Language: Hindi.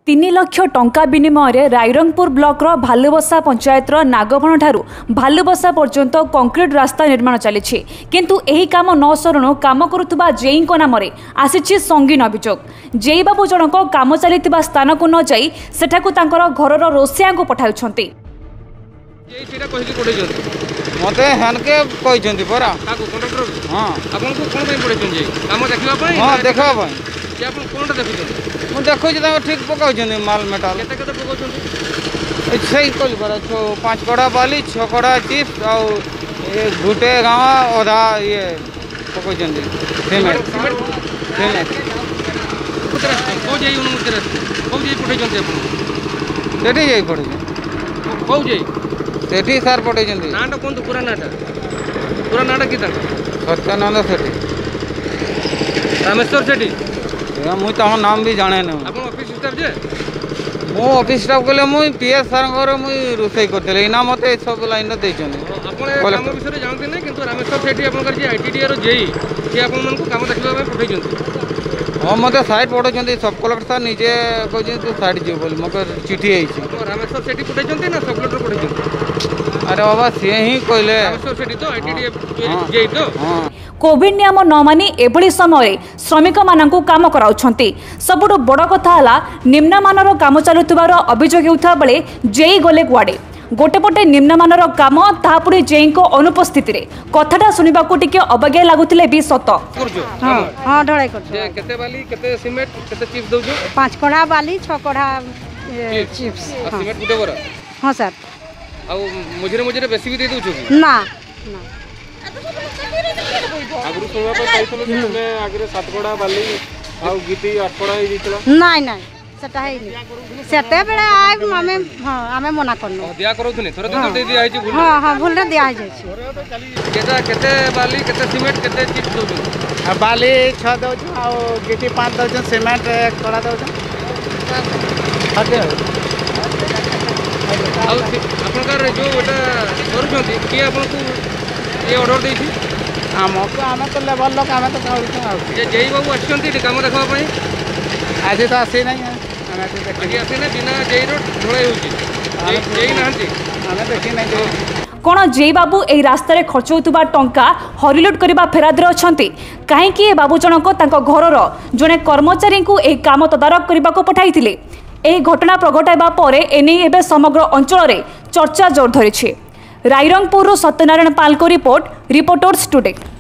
3 लाख टंका विनिमय रायरंगपुर ब्लॉक भालुबसा पंचायत नागबण ठारू भालुबसा पर्यंत कंक्रीट रास्ता निर्माण चली किंतु एही काम न सरणु काम करुवा जेई नाम आसी संगीन अभियोग जेई बाबू जनक काम चली स्थान को न जाई सेठाकु तांकर घरर रोसिया को पठाउछंती मते हनके कहिसंती परा काकू कंडक्टर हां आपन को कोन पई पड़ेछन जे काम देखिबा पई हां देखा पई जे आपन कोनटा देखुछन मु देखो जे ठीक पकाउछन माल मेटाल केते केते पकाउछन सही कोल पर 5 कड़ा बाली 6 कड़ा चिप्स आ ये गुटे गांव ओधा ये पकाउछन सीमेंट को जे उन मुतरा को जे पठाइछन जे आपन सेठी जे पठाइछन को जे सेठी सार पटे जंदी नाटा कोन तो पूरा नाटा की तक सत्यानंद सेठी रामेश्वर सेठी मु तो नाम भी जाने न अपन ऑफिस स्टाफ जे मो ऑफिस स्टाफ कोले मु पीएस सर घर मु रोसई करतेले इना मते सब लाइन दे छन अपन काम विषय जानते नै किंतु रामेश्वर सेठी अपन कर जे आईटीडी रो जेई जे अपन मन को काम देखबा में पठै जंती हां मते साइड पठै जंती सब कलेक्टर निजे कहै तू साइड जे बोल मकर चिट्ठी आई छी रामेश्वर सेठी पठै जंती ना सब कलेक्टर पठै जंती अरे बाबा से ही कहले रामेश्वर सेठी तो आईटीडी जेई तो कोविड नियम न मानी एभली समय श्रमिक मानकु काम कराउछंती सबुठ बड़ कथा हला निम्नमानर काम चलुथिबार अभियोग हेउथा बेले जेई गले कुआडे गोटेपटे निम्नमानर काम तापुरी जेई को अनुपस्थिति रे कथाटा सुनिबाकू टिके अबज्ञा लागुथिले भी सत हां ढळाई कर जे केते बाली केते सीमेंट केते चिप्स दउजो 5 कड़ा बाली 6 कड़ा चिप्स सीमेंट गुटे बरा हां सर आ मुझरे बेसी भी दे दउजो ना ना आगु सोवा पर पाइथलो तुमे आगरे 7 कड़ा बाली आ गीती 8 कड़ा ही दितला नाही नाही सेटा है नहीं सेटे बेले आइ हमें हां हमें मना करनो दिया करूथनी थोरे दिन दे दिया है भूल हां हां भूल रे दिया है छै केते बाली केते सीमेंट केते चिप्स दउजो आ बाली 6 दउजो आ गीती 5 दउजो सीमेंट 1 कड़ा दउजो आते आपनकर जो एटा करूछंती कि आपन को ये ऑर्डर देथि हमको आमे तो लेवल लोग आमे तो काउछ जे जेई बाबू आछंती काम देखबा पई आज तो आसी नहीं आमे तो देखि आसी ना बिना जेई रो ढोळे होची जेई नाहंती आमे देखि नहीं कोण जेई बाबू एही रास्ता रे खर्च होतुबा टंका हरिलुट करबा फेराद रे अछंती काहे कि बाबू जनक तांको घरर जने कर्मचारी को एही काम तदारक करबा को पठाइथिले एही घटना प्रघटाइबा परे एने एबे समग्र अंचल रे चर्चा जोर धरिछि रायरंगपुर सत्यनारायण पाल को रिपोर्टर्स टुडे।